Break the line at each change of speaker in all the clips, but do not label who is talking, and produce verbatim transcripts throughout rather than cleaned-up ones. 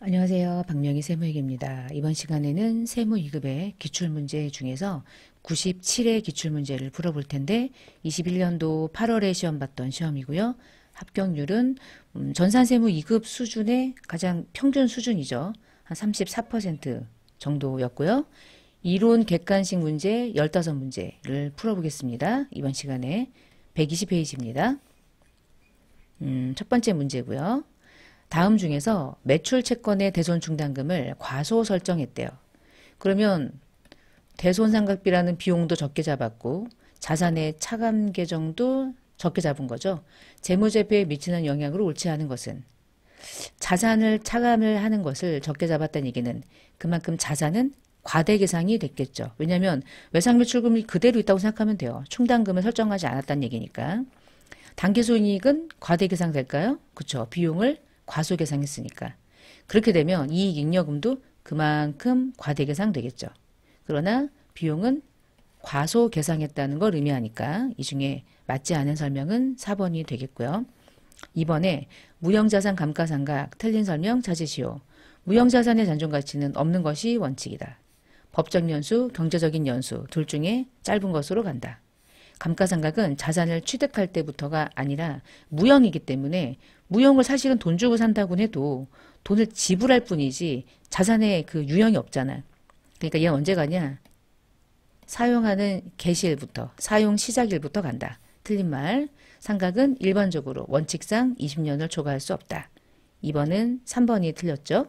안녕하세요. 박명희 세무얘기입니다. 이번 시간에는 세무 이 급의 기출문제 중에서 구십칠 회 기출문제를 풀어볼 텐데 이십일 년도 팔월에 시험 봤던 시험이고요. 합격률은 음, 전산세무 이 급 수준의 가장 평균 수준이죠. 한 삼십사 퍼센트 정도였고요. 이론 객관식 문제 십오 문제를 풀어보겠습니다. 이번 시간에 백이십 페이지입니다. 음, 첫 번째 문제고요. 다음 중에서 매출 채권의 대손 충당금을 과소 설정했대요. 그러면 대손 상각비라는 비용도 적게 잡았고 자산의 차감 계정도 적게 잡은 거죠. 재무제표에 미치는 영향으로 옳지 않은 것은 자산을 차감을 하는 것을 적게 잡았다는 얘기는 그만큼 자산은 과대계상이 됐겠죠. 왜냐하면 외상매출금이 그대로 있다고 생각하면 돼요. 충당금을 설정하지 않았다는 얘기니까. 당기순이익은 과대계상 될까요? 그렇죠. 비용을 과소계상했으니까. 그렇게 되면 이익잉여금도 그만큼 과대계상 되겠죠. 그러나 비용은 과소계상했다는 걸 의미하니까 이 중에 맞지 않은 설명은 사 번이 되겠고요. 이 번에 무형자산 감가상각 틀린 설명 찾으시오. 무형자산의 잔존가치는 없는 것이 원칙이다. 법적 연수, 경제적인 연수 둘 중에 짧은 것으로 간다. 감가상각은 자산을 취득할 때부터가 아니라 무형이기 때문에 무형을 사실은 돈 주고 산다고 해도 돈을 지불할 뿐이지 자산에 그 유형이 없잖아. 그러니까 얘는 언제 가냐? 사용하는 개시일부터, 사용 시작일부터 간다. 틀린 말. 상각은 일반적으로 원칙상 이십 년을 초과할 수 없다. 이 번은 삼 번이 틀렸죠?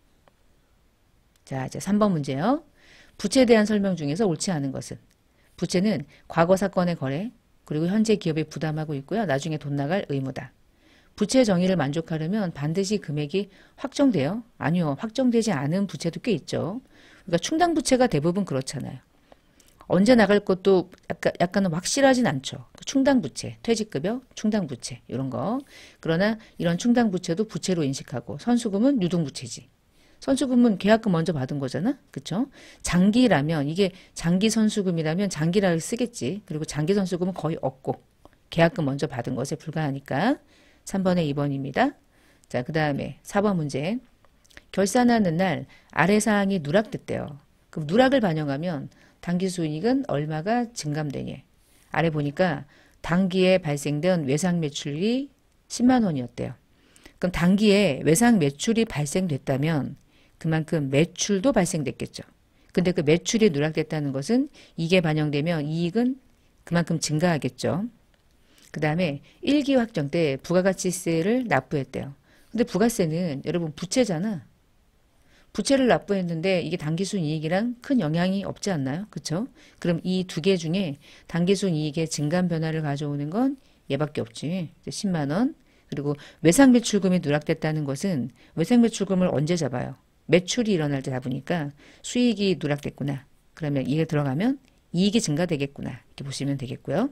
자, 이제 삼 번 문제요. 부채에 대한 설명 중에서 옳지 않은 것은 부채는 과거 사건의 거래, 그리고 현재 기업에 부담하고 있고요. 나중에 돈 나갈 의무다. 부채 정의를 만족하려면 반드시 금액이 확정돼요? 아니요. 확정되지 않은 부채도 꽤 있죠. 그러니까 충당부채가 대부분 그렇잖아요. 언제 나갈 것도 약간, 약간은 확실하진 않죠. 충당부채, 퇴직급여, 충당부채 이런 거. 그러나 이런 충당부채도 부채로 인식하고 선수금은 유동부채지. 선수금은 계약금 먼저 받은 거잖아. 그쵸? 장기라면 이게 장기 선수금이라면 장기라고 쓰겠지. 그리고 장기 선수금은 거의 없고 계약금 먼저 받은 것에 불과하니까 삼 번에 이 번입니다. 자, 그 다음에 사 번 문제. 결산하는 날 아래 사항이 누락됐대요. 그럼 누락을 반영하면 당기순이익은 얼마가 증감되니? 아래 보니까 당기에 발생된 외상 매출이 십만 원이었대요. 그럼 당기에 외상 매출이 발생됐다면 그만큼 매출도 발생됐겠죠. 근데 그 매출이 누락됐다는 것은 이게 반영되면 이익은 그만큼 증가하겠죠. 그 다음에 일 기 확정 때 부가가치세를 납부했대요. 근데 부가세는 여러분 부채잖아. 부채를 납부했는데 이게 당기순이익이랑 큰 영향이 없지 않나요? 그쵸? 그럼 이 두 개 중에 당기순이익의 증감 변화를 가져오는 건 얘밖에 없지. 십만 원. 그리고 외상매출금이 누락됐다는 것은 외상매출금을 언제 잡아요? 매출이 일어날 때 잡으니까 수익이 누락됐구나. 그러면 이게 들어가면 이익이 증가되겠구나. 이렇게 보시면 되겠고요.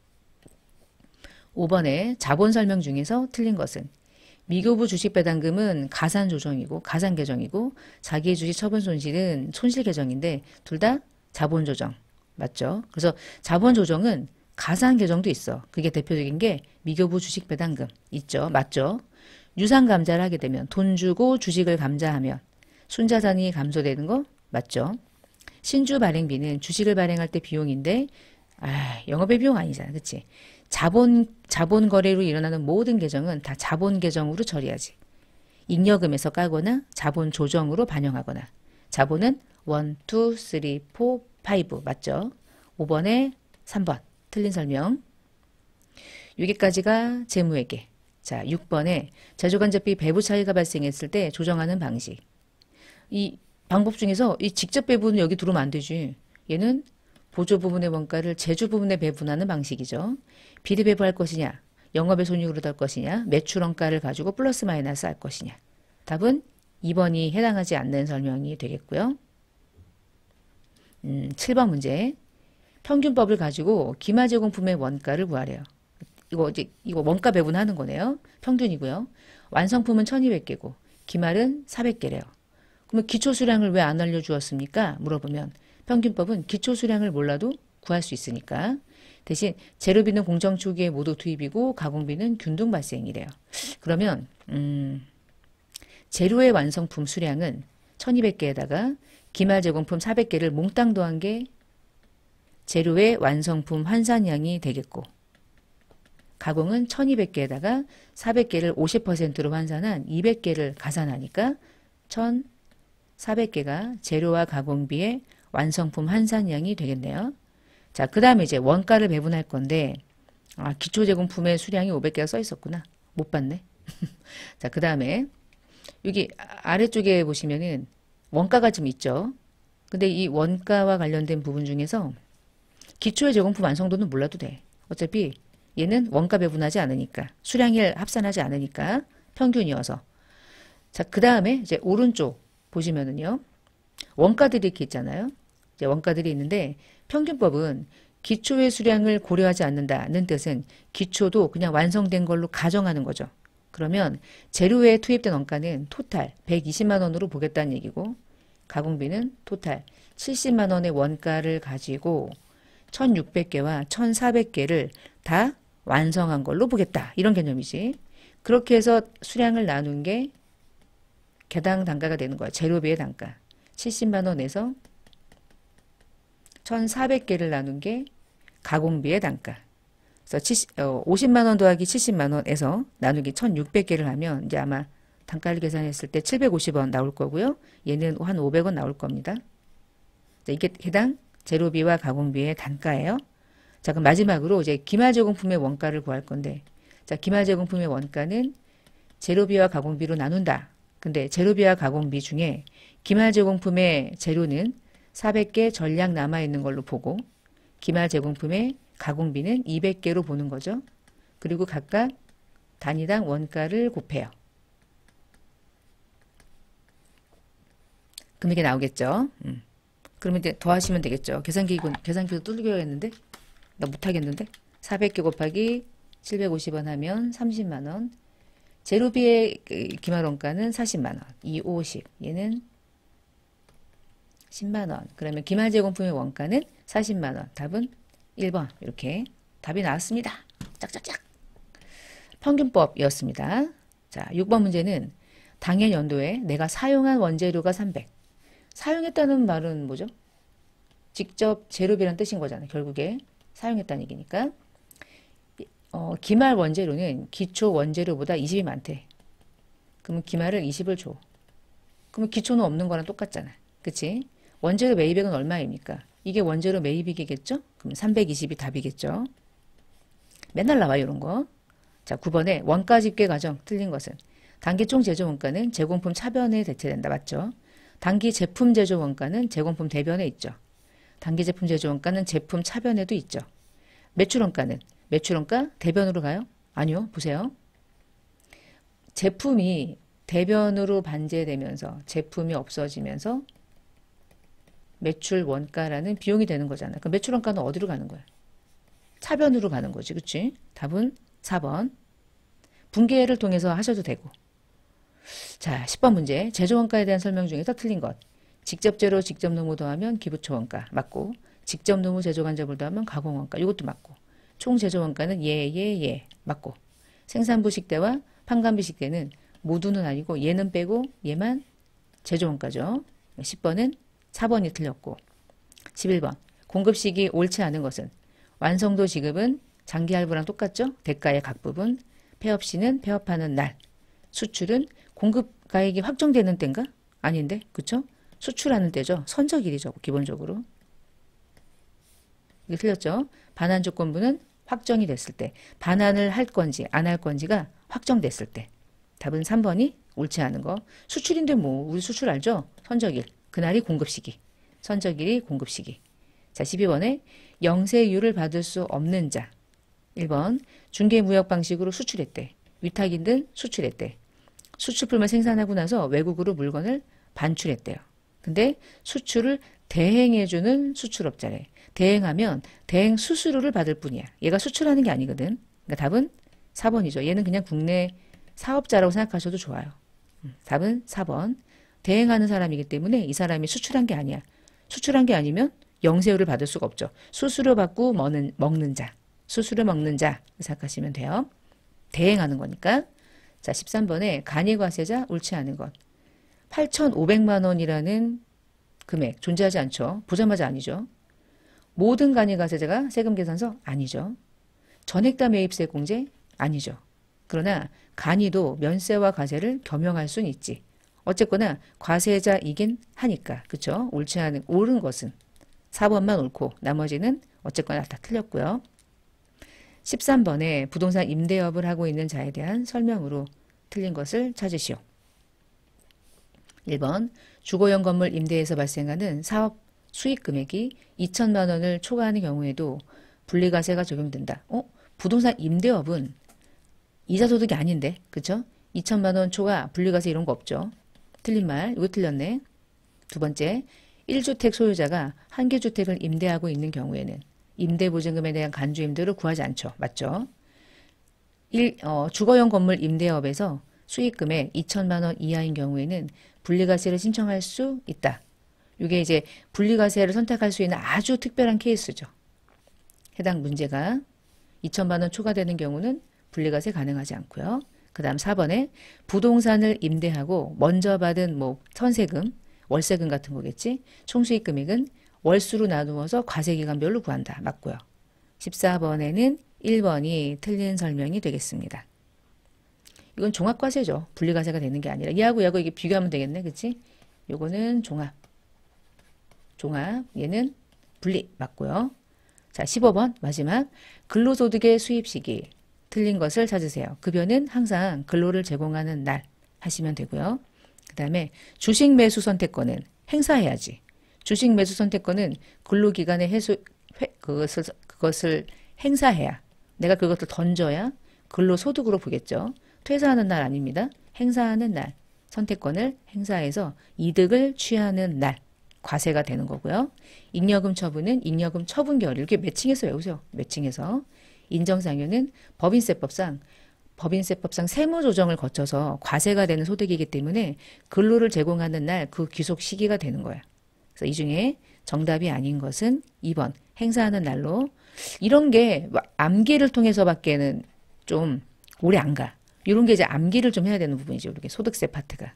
오 번에 자본 설명 중에서 틀린 것은 미교부 주식 배당금은 가산 조정이고 가산 계정이고 자기의 주식 처분 손실은 손실 계정인데 둘 다 자본 조정. 맞죠? 그래서 자본 조정은 가산 계정도 있어. 그게 대표적인 게 미교부 주식 배당금 있죠. 맞죠? 유상 감자를 하게 되면 돈 주고 주식을 감자하면 순자산이 감소되는 거 맞죠? 신주 발행비는 주식을 발행할 때 비용인데 아, 영업의 비용 아니잖아. 그치? 자본, 자본 거래로 일어나는 모든 계정은 다 자본 계정으로 처리하지. 잉여금에서 까거나 자본 조정으로 반영하거나. 자본은 일, 이, 삼, 사, 오 맞죠? 오 번에 삼 번 틀린 설명. 여기까지가 재무회계. 자, 육 번에 제조간접비 배부 차이가 발생했을 때 조정하는 방식. 이 방법 중에서 이 직접 배부는 여기 들어오면 안 되지. 얘는 보조 부분의 원가를 제조 부분에 배분하는 방식이죠. 비리 배부할 것이냐, 영업의 손익으로 될 것이냐, 매출 원가를 가지고 플러스 마이너스 할 것이냐. 답은 이 번이 해당하지 않는 설명이 되겠고요. 음, 칠 번 문제. 평균법을 가지고 기마제공품의 원가를 구하래요. 이거 이제 이거 원가 배분하는 거네요. 평균이고요. 완성품은 천이백 개고 기말은 사백 개래요. 그러면 기초 수량을 왜 안 알려주었습니까? 물어보면 평균법은 기초 수량을 몰라도 구할 수 있으니까. 대신 재료비는 공정 초기에 모두 투입이고 가공비는 균등 발생이래요. 그러면 음, 재료의 완성품 수량은 천이백 개에다가 기말 제공품 사백 개를 몽땅 더한 게 재료의 완성품 환산량이 되겠고, 가공은 천이백 개에다가 사백 개를 오십 퍼센트로 환산한 이백 개를 가산하니까 천사백 개가 재료와 가공비의 완성품 환산량이 되겠네요. 자, 그 다음에 이제 원가를 배분할 건데, 아, 기초제공품의 수량이 오백 개가 써 있었구나. 못 봤네. 자, 그 다음에 여기 아래쪽에 보시면은 원가가 좀 있죠. 근데 이 원가와 관련된 부분 중에서 기초의 제공품 완성도는 몰라도 돼. 어차피 얘는 원가 배분하지 않으니까, 수량을 합산하지 않으니까 평균이어서. 자, 그 다음에 이제 오른쪽 보시면은요, 원가들이 이렇게 있잖아요. 이제 원가들이 있는데, 평균법은 기초의 수량을 고려하지 않는다는 뜻은 기초도 그냥 완성된 걸로 가정하는 거죠. 그러면 재료에 투입된 원가는 토탈 백이십만 원으로 보겠다는 얘기고, 가공비는 토탈 칠십만 원의 원가를 가지고 천육백 개와 천사백 개를 다 완성한 걸로 보겠다. 이런 개념이지. 그렇게 해서 수량을 나눈 게 개당 단가가 되는 거야. 재료비의 단가. 칠십만 원에서 천사백 개를 나눈 게 가공비의 단가. 그래서 칠십, 어, 오십만 원 더하기 칠십만 원에서 나누기 천육백 개를 하면 이제 아마 단가를 계산했을 때 칠백오십 원 나올 거고요. 얘는 한 오백 원 나올 겁니다. 자, 이게 해당 재료비와 가공비의 단가예요. 자, 그럼 마지막으로 이제 기말 제공품의 원가를 구할 건데, 자, 기말 제공품의 원가는 재료비와 가공비로 나눈다. 근데 재료비와 가공비 중에 기말 제공품의 재료는 사백 개 전량 남아있는 걸로 보고, 기말 제공품의 가공비는 이백 개로 보는 거죠. 그리고 각각 단위당 원가를 곱해요. 그럼 이게 나오겠죠. 음. 그러면 이제 더하시면 되겠죠. 계산기, 계산기도 뚫려야겠는데? 나 못하겠는데? 사백 개 곱하기 칠백오십 원 하면 삼십만 원. 재료비의 기말 원가는 사십만 원. 이, 오십. 얘는 십만 원. 그러면 기말 제공품의 원가는 사십만 원. 답은 일 번. 이렇게 답이 나왔습니다. 짝짝짝. 평균법이었습니다. 자, 육 번 문제는 당해 연도에 내가 사용한 원재료가 삼백. 사용했다는 말은 뭐죠? 직접 재료비란 뜻인 거잖아요. 결국에 사용했다는 얘기니까. 어, 기말 원재료는 기초 원재료보다 이십이 많대. 그러면 기말을 이십을 줘. 그러면 기초는 없는 거랑 똑같잖아. 그치? 원재료 매입액은 얼마입니까? 이게 원재료 매입액이겠죠? 그럼 삼백이십이 답이겠죠? 맨날 나와 이런 거. 자, 구 번에 원가 집계 과정 틀린 것은 단기 총 제조 원가는 제공품 차변에 대체된다. 맞죠? 단기 제품 제조 원가는 제공품 대변에 있죠. 단기 제품 제조 원가는 제품 차변에도 있죠. 매출 원가는 매출 원가 대변으로 가요? 아니요. 보세요. 제품이 대변으로 반제되면서 제품이 없어지면서 매출 원가라는 비용이 되는 거잖아요. 그럼 매출 원가는 어디로 가는 거야? 차변으로 가는 거지. 그치? 답은 사 번. 분계를 통해서 하셔도 되고. 자, 십 번 문제. 제조원가에 대한 설명 중에서 틀린 것. 직접 재료, 직접 노무 더하면 기부초 원가 맞고, 직접 노무 제조 간접을 더하면 가공원가 이것도 맞고, 총 제조원가는 예, 예, 예 맞고, 생산부 식대와 판관비 식대는 모두는 아니고 얘는 빼고 얘만 제조원가죠. 십 번은 사 번이 틀렸고, 십일 번. 공급 시기 옳지 않은 것은 완성도 지급은 장기 할부랑 똑같죠. 대가의 각 부분. 폐업 시는 폐업하는 날. 수출은 공급 가액이 확정되는 때인가? 아닌데, 그쵸? 수출하는 때죠. 선적일이죠, 기본적으로. 이게 틀렸죠? 반환 조건부는 확정이 됐을 때, 반환을 할 건지 안 할 건지가 확정됐을 때. 답은 삼 번이 옳지 않은 거. 수출인데 뭐 우리 수출 알죠? 선적일. 그날이 공급 시기. 선적일이 공급 시기. 자, 십이 번에 영세율을 받을 수 없는 자. 일 번 중개무역 방식으로 수출했대. 위탁이든 수출했대. 수출품을 생산하고 나서 외국으로 물건을 반출했대요. 근데 수출을 대행해주는 수출업자래. 대행하면 대행 수수료를 받을 뿐이야. 얘가 수출하는 게 아니거든. 그러니까 답은 사 번이죠. 얘는 그냥 국내 사업자라고 생각하셔도 좋아요. 답은 사 번. 대행하는 사람이기 때문에 이 사람이 수출한 게 아니야. 수출한 게 아니면 영세율을 받을 수가 없죠. 수수료 받고 먹는, 먹는 자. 수수료 먹는 자 생각하시면 돼요. 대행하는 거니까. 자, 십삼 번에 간이과세자 옳지 않은 것. 팔천오백만 원이라는 금액 존재하지 않죠. 보자마자 아니죠. 모든 간이과세자가 세금 계산서 아니죠. 전액다 매입세 공제 아니죠. 그러나 간이도 면세와 과세를 겸용할 수는 있지. 어쨌거나 과세자이긴 하니까. 그쵸? 옳지 않은, 옳은 것은 사 번만 옳고 나머지는 어쨌거나 다 틀렸고요. 십삼 번에 부동산 임대업을 하고 있는 자에 대한 설명으로 틀린 것을 찾으시오. 일 번 주거용 건물 임대에서 발생하는 사업 수익 금액이 이천만 원을 초과하는 경우에도 분리과세가 적용된다. 어? 부동산 임대업은 이자소득이 아닌데, 그쵸? 이천만 원 초과 분리과세 이런 거 없죠. 틀린 말, 이거 틀렸네. 두 번째, 일 주택 소유자가 한 개 주택을 임대하고 있는 경우에는 임대보증금에 대한 간주임대를 구하지 않죠. 맞죠? 일, 어, 주거용 건물 임대업에서 수익금액 이천만 원 이하인 경우에는 분리과세를 신청할 수 있다. 이게 이제 분리과세를 선택할 수 있는 아주 특별한 케이스죠. 해당 문제가 이천만 원 초과되는 경우는 분리과세 가능하지 않고요. 그 다음 사 번에 부동산을 임대하고 먼저 받은 뭐 선세금, 월세금 같은 거겠지. 총수익 금액은 월수로 나누어서 과세기간별로 구한다. 맞고요. 십사 번에는 일 번이 틀린 설명이 되겠습니다. 이건 종합과세죠. 분리과세가 되는 게 아니라 얘하고 얘하고 이게 비교하면 되겠네. 그치? 요거는 종합. 종합. 얘는 분리. 맞고요. 자, 십오 번 마지막 근로소득의 수입 시기 틀린 것을 찾으세요. 급여는 항상 근로를 제공하는 날 하시면 되고요. 그 다음에 주식 매수 선택권은 행사해야지. 주식 매수 선택권은 근로기간의 해수, 회, 그것을, 그것을 행사해야, 내가 그것을 던져야 근로소득으로 보겠죠. 퇴사하는 날 아닙니다. 행사하는 날, 선택권을 행사해서 이득을 취하는 날, 과세가 되는 거고요. 잉여금 처분은 잉여금 처분결, 이렇게 매칭해서 외우세요. 매칭해서. 인정상여는 법인세법상 법인세법상 세무조정을 거쳐서 과세가 되는 소득이기 때문에 근로를 제공하는 날 그 귀속 시기가 되는 거야. 그래서 이 중에 정답이 아닌 것은 이 번 행사하는 날로. 이런 게 암기를 통해서밖에는 좀 오래 안 가. 이런 게 이제 암기를 좀 해야 되는 부분이죠. 이렇게 소득세 파트가.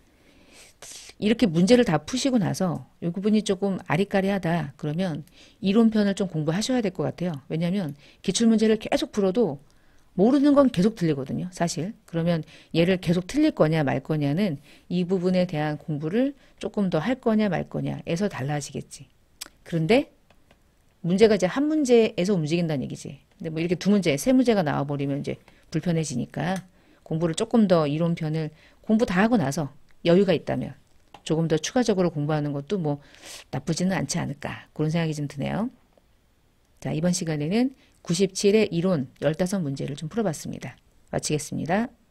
이렇게 문제를 다 푸시고 나서 이 부분이 조금 아리까리하다. 그러면 이론편을 좀 공부하셔야 될 것 같아요. 왜냐하면 기출문제를 계속 풀어도 모르는 건 계속 틀리거든요. 사실. 그러면 얘를 계속 틀릴 거냐 말 거냐는 이 부분에 대한 공부를 조금 더 할 거냐 말 거냐에서 달라지겠지. 그런데 문제가 이제 한 문제에서 움직인다는 얘기지. 근데 뭐 이렇게 두 문제, 세 문제가 나와버리면 이제 불편해지니까 공부를 조금 더 이론편을 공부 다 하고 나서 여유가 있다면 조금 더 추가적으로 공부하는 것도 뭐 나쁘지는 않지 않을까. 그런 생각이 좀 드네요. 자, 이번 시간에는 구십칠의 이론 십오 문제를 좀 풀어봤습니다. 마치겠습니다.